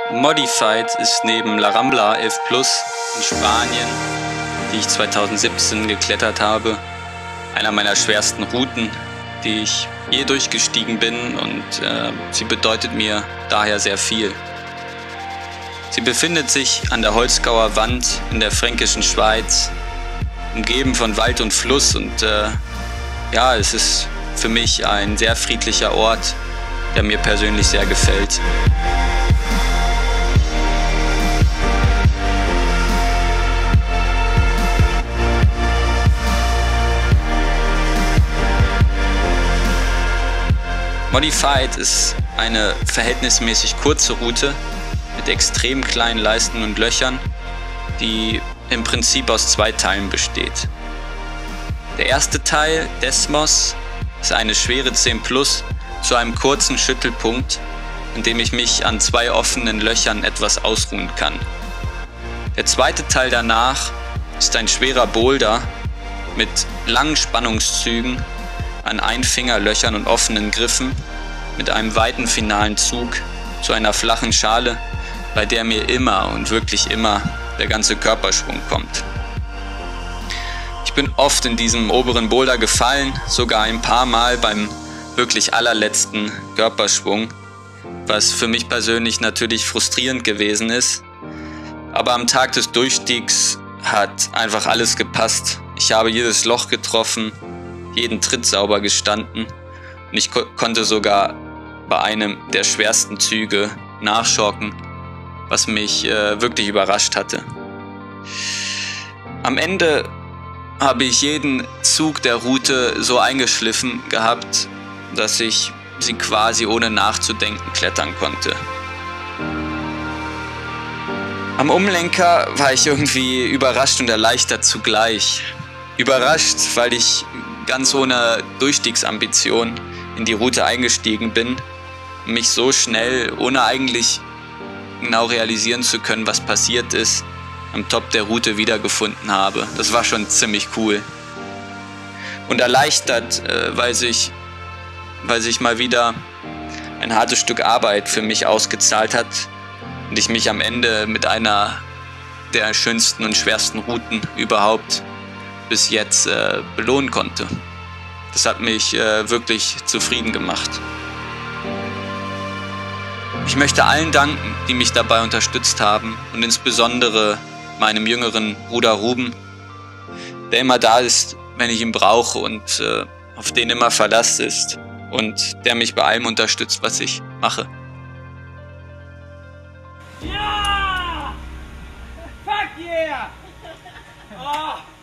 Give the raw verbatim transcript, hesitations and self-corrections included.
Modified ist neben La Rambla elf Plus in Spanien, die ich zweitausendsiebzehn geklettert habe, einer meiner schwersten Routen, die ich je durchgestiegen bin, und äh, sie bedeutet mir daher sehr viel. Sie befindet sich an der Holzgauer Wand in der fränkischen Schweiz, umgeben von Wald und Fluss, und äh, ja, es ist für mich ein sehr friedlicher Ort, der mir persönlich sehr gefällt. Modified ist eine verhältnismäßig kurze Route mit extrem kleinen Leisten und Löchern, die im Prinzip aus zwei Teilen besteht. Der erste Teil, Desmos, ist eine schwere zehn plus zu einem kurzen Schüttelpunkt, in dem ich mich an zwei offenen Löchern etwas ausruhen kann. Der zweite Teil danach ist ein schwerer Boulder mit langen Spannungszügen an Einfingerlöchern und offenen Griffen mit einem weiten finalen Zug zu einer flachen Schale, bei der mir immer und wirklich immer der ganze Körperschwung kommt. Ich bin oft in diesem oberen Boulder gefallen, sogar ein paar Mal beim wirklich allerletzten Körperschwung, was für mich persönlich natürlich frustrierend gewesen ist. Aber am Tag des Durchstiegs hat einfach alles gepasst. Ich habe jedes Loch getroffen, jeden Tritt sauber gestanden, und ich ko- konnte sogar bei einem der schwersten Züge nachschocken, was mich äh, wirklich überrascht hatte. Am Ende habe ich jeden Zug der Route so eingeschliffen gehabt, dass ich sie quasi ohne nachzudenken klettern konnte. Am Umlenker war ich irgendwie überrascht und erleichtert zugleich. Überrascht, weil ich ganz ohne Durchstiegsambition in die Route eingestiegen bin und mich so schnell, ohne eigentlich genau realisieren zu können, was passiert ist, am Top der Route wiedergefunden habe. Das war schon ziemlich cool. Und erleichtert, äh, weil sich, weil sich mal wieder ein hartes Stück Arbeit für mich ausgezahlt hat und ich mich am Ende mit einer der schönsten und schwersten Routen überhaupt bis jetzt äh, belohnen konnte. Das hat mich äh, wirklich zufrieden gemacht. Ich möchte allen danken, die mich dabei unterstützt haben, und insbesondere meinem jüngeren Bruder Ruben, der immer da ist, wenn ich ihn brauche, und äh, auf den immer Verlass ist und der mich bei allem unterstützt, was ich mache. Ja! Fuck yeah! Oh.